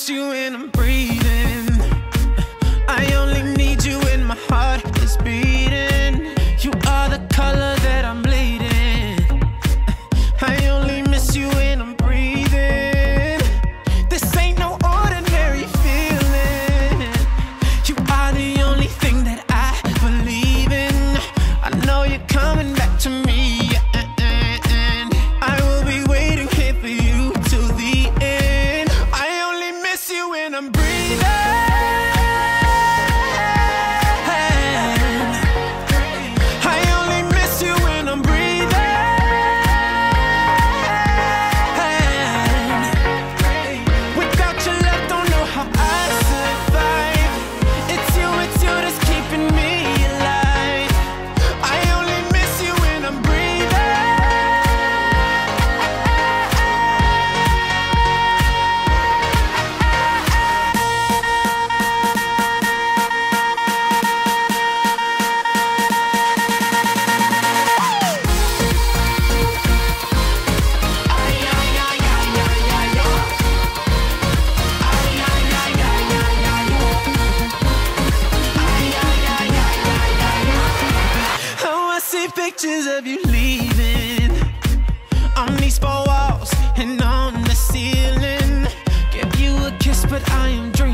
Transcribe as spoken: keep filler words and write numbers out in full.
miss you when I'm breathing. I only need you when my heart is beating. You are the color that I'm bleeding. I only miss you when I'm breathing. This ain't no ordinary feeling. You are the only thing that I believe in. I know you're coming back to me, and I will be waiting here for you till the end. I only miss you when I'm breathing. I only miss you when I'm breathing. Without your love, don't know how I survive. It's you, it's you that's keeping me alive. I only miss you when I'm breathing. Oh, I see pictures of you leaving on these four walls and on the ceiling. Give you a kiss, but I am dreaming.